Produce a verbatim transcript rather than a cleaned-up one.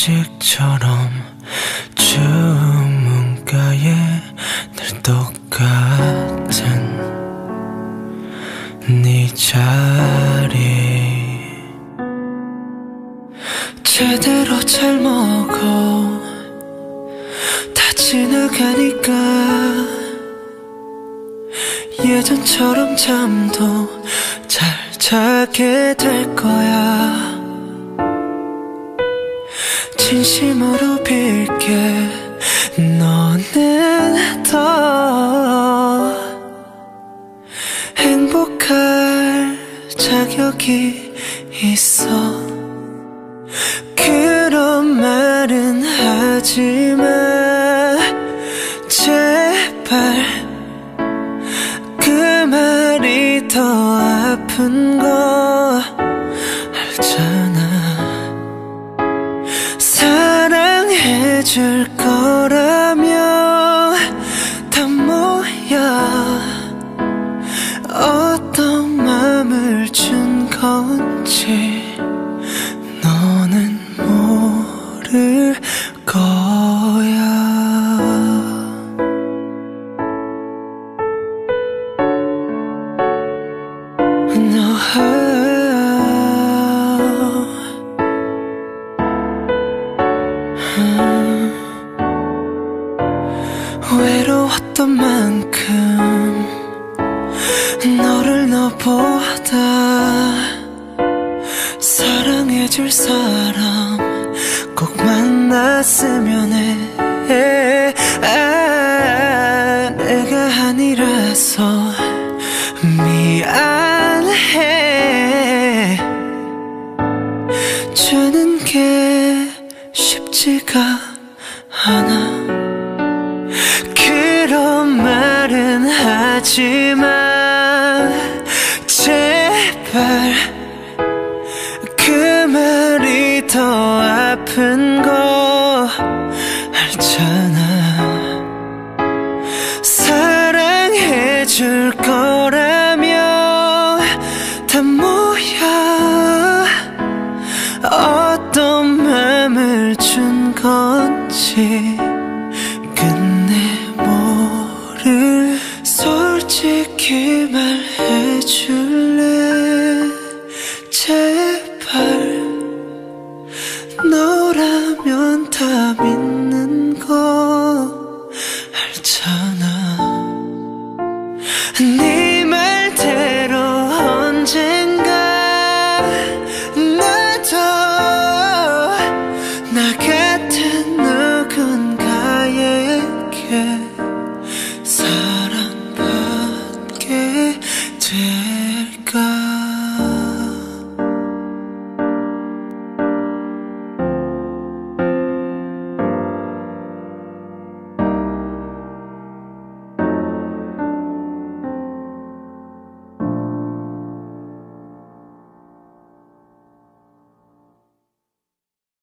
아직처럼 주문가에 늘 똑같은 네 자리 제대로 잘 먹어 다 지나가니까 예전처럼 잠도 잘 자게 될 거야. 진심으로 빌게 너는 더 행복할 자격이 있어. 그런 말은 하지마 제발. 그 말이 더 아픈 거 알잖아. 사랑해줄 거라면 다 뭐야. 어떤 맘을 준 건지 너는 모를 거야. No. 외로웠던 만큼 너를 너보다 사랑해줄 사람 꼭 만났으면 해. 아, 내가 아니라서 미안해. 주는 게 쉽지가 않아. 그런 말은 하지마 제발. 그 말이 더 아픈 거 알잖아. 사랑해줄 거라면 다 뭐야. 어떤 맘을 준 건지